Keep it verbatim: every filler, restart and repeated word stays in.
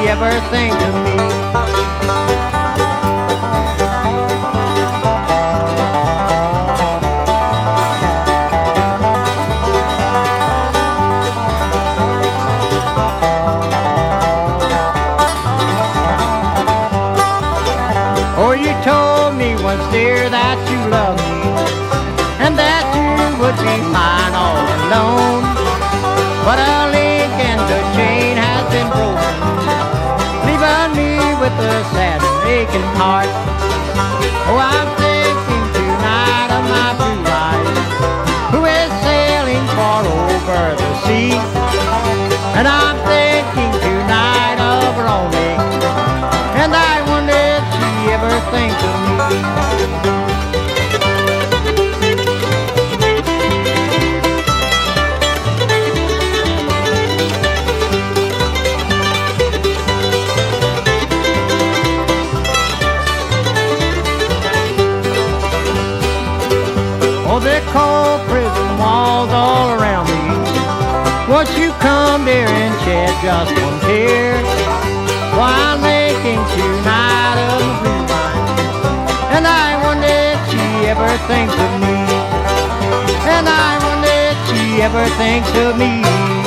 ever think of me? Oh, you told me once, dear, that you loved me and that you would be mine all alone. But a link in the chain has been broken, leaving me with a sad and aching heart. Oh, I'm thinking tonight of my blue eyes, who is sailing far over the sea. And I'm thinking tonight of her only, and I wonder if she ever thinks of me. Oh, they're cold prison walls all around me. Won't you come, dear, and shed just one tear? Why, I'm making tonight of the blue line, and I wonder if she ever thinks of me. And I wonder if she ever thinks of me.